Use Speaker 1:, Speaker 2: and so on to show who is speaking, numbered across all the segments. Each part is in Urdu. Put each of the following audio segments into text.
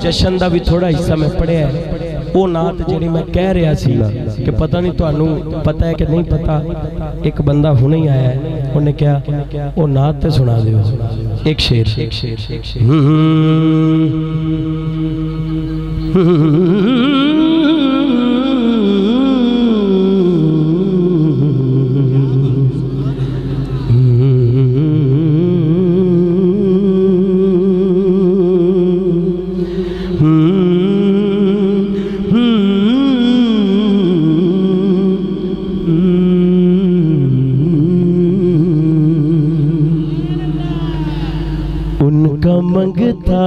Speaker 1: جشن دا بھی تھوڑا حصہ میں پڑھیا ہے وہ نعت جڑی میں کہہ رہا سی کہ پتہ نہیں تو انہوں پتہ ہے کہ نہیں پتہ ایک بندہ ہونے ہی آیا ہے انہوں نے کیا وہ نعت تے سنا دیو ایک شیر منگتا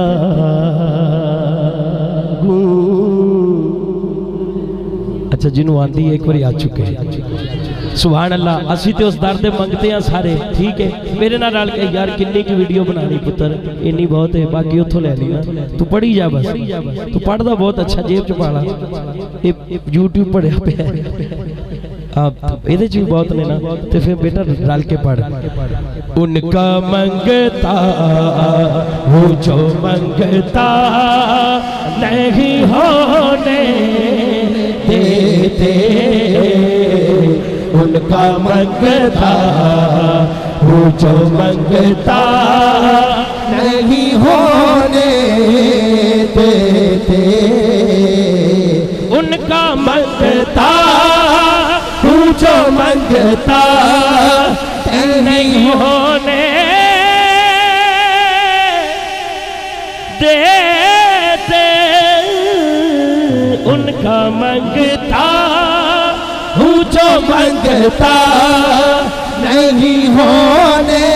Speaker 1: اچھا جنہوں آندھی ایک باری آ چکے سبحان اللہ اسی تے اس درد منگتے ہیں سارے ٹھیک ہے میرے نہ ڈال کے یار کنی کی ویڈیو بنانی پتر انہی بہت ہے باقی اتھو لے لینا تو پڑھی جا بس تو پڑھ دا بہت اچھا جیب چپاڑا یوٹیوب پڑھے پہ آپ ادھے چیز بہت لینا تو پھر بیٹا ڈال کے پڑھ ان کا منگتا وہ جو منگتا نہیں ہونے دیتے ان کا منگتا وہ جو منگتا نہیں ہونے دیتے ان کا منگتا جو منگتا نہیں ہونے دیتے ان کا منگتا جو منگتا نہیں ہونے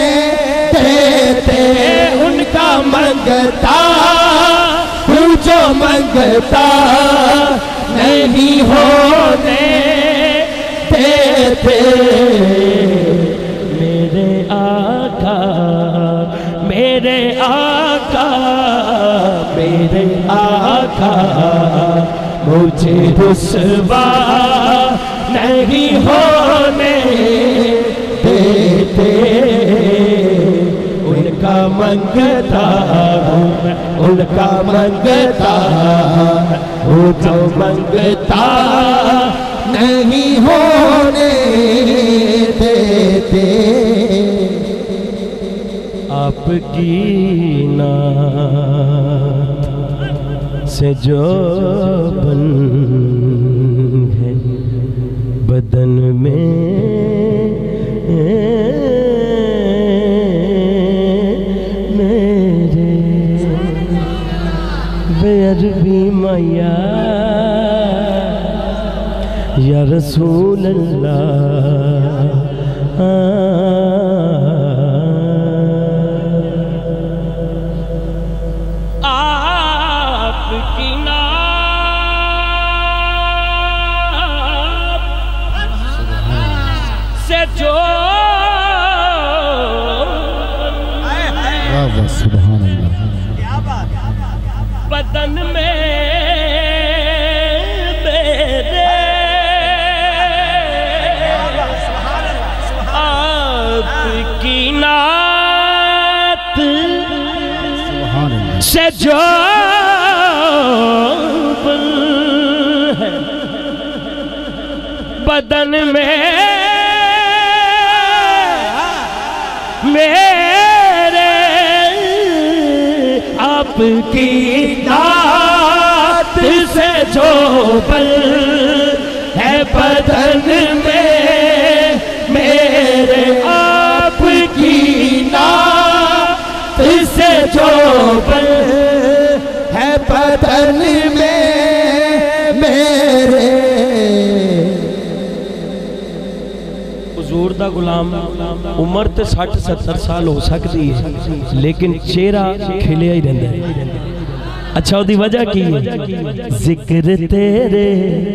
Speaker 1: دیتے ان کا منگتا جو منگتا نہیں ہونے میرے آقا میرے آقا میرے آقا مجھے رسوا نہیں ہونے دیتے ان کا منگتا ان کا منگتا وہ جو منگتا نہیں ہونے دیتے آپ کی نعت سے جو بن ہے بدن میں میرے بے عربی میا یا رسول اللہ آپ کی نعت سے جو
Speaker 2: سبحان اللہ
Speaker 1: بدن میں کی نعت سے جو بن ہے بدن میں میرے آپ کی نعت سے جو بن ہے بدن میں میرے آپ کی نعت سے جو بن ہے بدن میں میرے حضور دا غلام عمر تے 60-70 سال ہو سکتی ہے لیکن چہرہ کھلیا ہی رہتا ہے اچھا وہ دی وجہ کی ذکر تیرے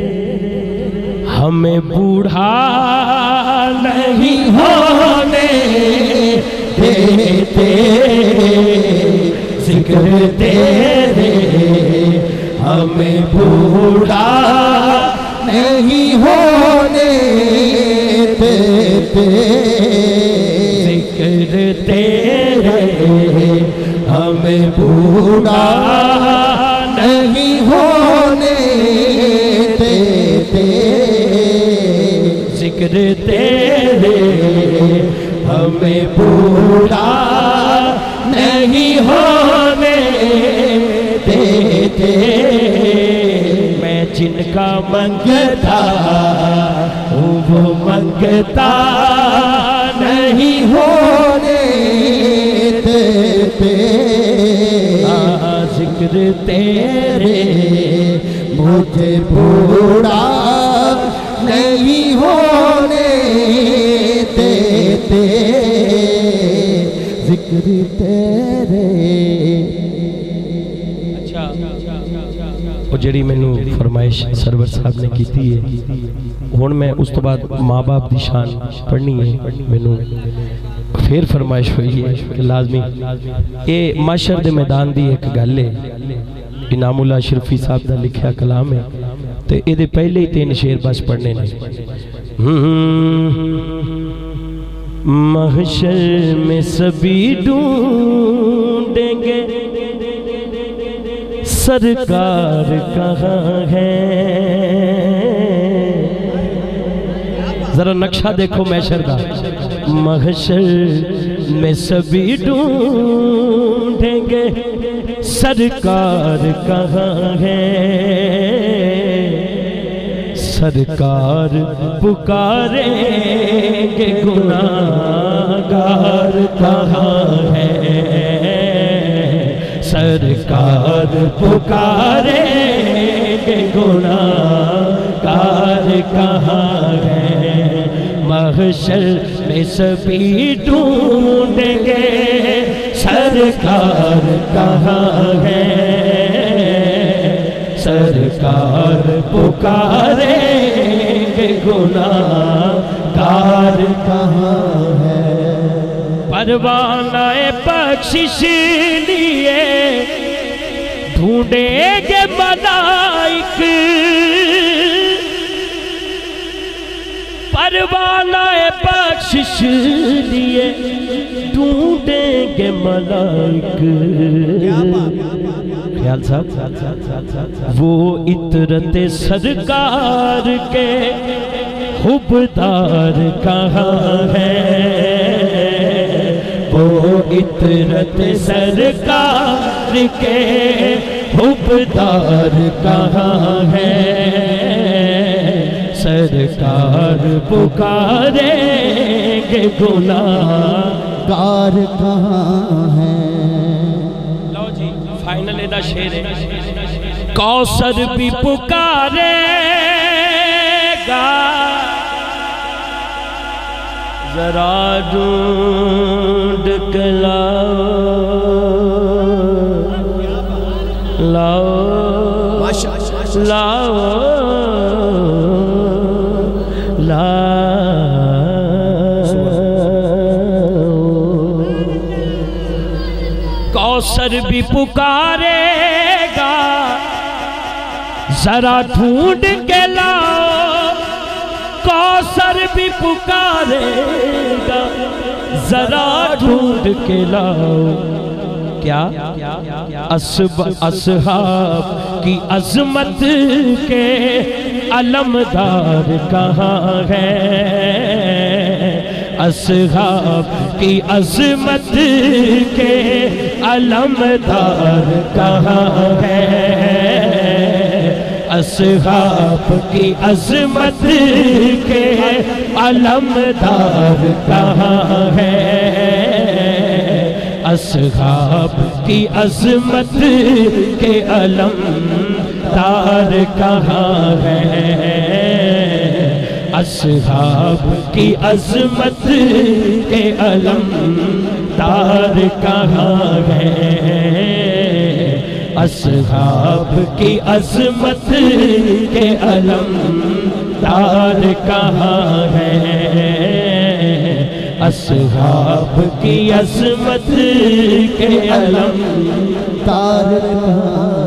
Speaker 1: ہمیں بوڑھا نہیں ہونے دیتے ذکر تیرے ہمیں بوڑھا نہیں ہونے دیتے ذکر تیرے ہمیں بوڑھا
Speaker 2: نہیں ہونے دیتے،
Speaker 1: ذکر تیرے ہمیں بوڑھا نہیں ہونے دیتے، میں جن کا منگتا ہوں وہ منگتا نہیں
Speaker 2: ہونے دیتے،
Speaker 1: ذکر تیرے
Speaker 2: مجھے بوڑھا نہیں ہونے دیتے، ذکر تیرے۔
Speaker 1: وہ جڑی میں نے فرمائش سرور صاحب نے کی تھی ہے، ہون میں اس تو بعد ماں باپ دی شان پڑھنی ہے، میں نے پھر فرمائش ہوئی ہے کہ لازمی اے معاشر دے میدان دی ایک گل ہے، انعام اللہ شرفی صاحب دا لکھیا کلام ہے، تو اے دے پہلے ہی 3 شعر بس پڑھنے نے۔ محشر میں سبھی ڈھونڈیں گے سرکار کہاں ہے، ذرا نقشہ دیکھو محشر کا، محشر میں سبھی ڈھونڈیں گے سرکار کہاں ہے، سرکار پکاریں گے گناہگار کہاں ہے، سرکار پکاریں گے گناہگار کہاں ہے، محشر میں سبھی ڈھونڈیں گے سرکار کہاں ہے، سرکار پکاریں گے گناہگار
Speaker 2: کہاں ہے،
Speaker 1: پروانہ بخشش لیے ڈھونڈیں گے ملائک، پروانہ بخشش لیے ڈھونڈیں گے ملائک، خیال صاحب وہ عطرت سرکار کے حبدار کہاں ہے، وہ عطرت سرکار کے حبدار کہاں ہے، سرکار پکاریں گے گناہگار
Speaker 2: کہاں ہے۔
Speaker 1: لو جی فائنل ایدہ شعر ہے، کوثر بھی پکارے گا ذرا ڈھونڈ کے لاؤ لاؤ لاؤ کوثر بھی پکارے گا ذرا ڈھونڈ کے لاؤ، کوثر بھی پکارے گا ذرا ڈھونڈ کے لاؤ، کیا اصحاب کی عظمت کے علمدار کہاں ہے، اصحاب کی عظمت کے علمدار کہاں ہے، اصحاب کی عظمت کے علمدار کہاں ہے، اصحاب کی عظمت کے علمدار کہاں ہے، اصحاب کی عظمت کے علمدار کہاں ہے، اصحاب کی عظمت کے علمدار کہاں ہے، اصحاب کی عظمت کے علمدار کہاں